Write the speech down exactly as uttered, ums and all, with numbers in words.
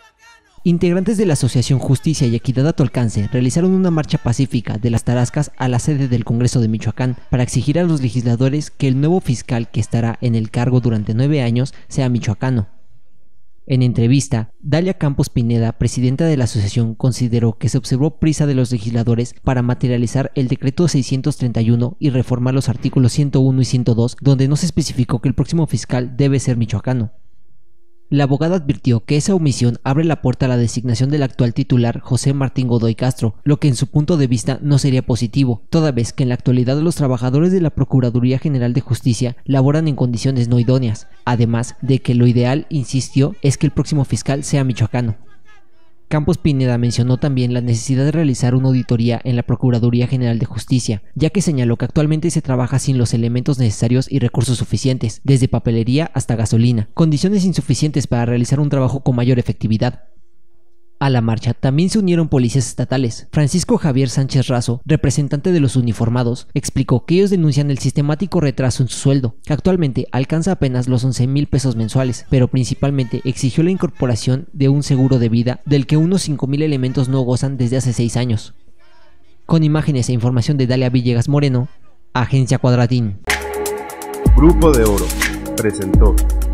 Integrantes de la Asociación Justicia y Equidad a tu Alcance realizaron una marcha pacífica de las Tarascas a la sede del Congreso de Michoacán para exigir a los legisladores que el nuevo fiscal que estará en el cargo durante nueve años sea michoacano. En entrevista, Dalia Campos Pineda, presidenta de la asociación, consideró que se observó prisa de los legisladores para materializar el decreto seiscientos treinta y uno y reformar los artículos ciento uno y ciento dos, donde no se especificó que el próximo fiscal debe ser michoacano. La abogada advirtió que esa omisión abre la puerta a la designación del actual titular José Martín Godoy Castro, lo que en su punto de vista no sería positivo, toda vez que en la actualidad los trabajadores de la Procuraduría General de Justicia laboran en condiciones no idóneas, además de que lo ideal, insistió, es que el próximo fiscal sea michoacano. Campos Pineda mencionó también la necesidad de realizar una auditoría en la Procuraduría General de Justicia, ya que señaló que actualmente se trabaja sin los elementos necesarios y recursos suficientes, desde papelería hasta gasolina, condiciones insuficientes para realizar un trabajo con mayor efectividad. A la marcha también se unieron policías estatales. Francisco Javier Sánchez Razo, representante de los uniformados, explicó que ellos denuncian el sistemático retraso en su sueldo, que actualmente alcanza apenas los once mil pesos mensuales, pero principalmente exigió la incorporación de un seguro de vida del que unos cinco mil elementos no gozan desde hace seis años. Con imágenes e información de Dalia Villegas Moreno, Agencia Cuadratín. Grupo de Oro presentó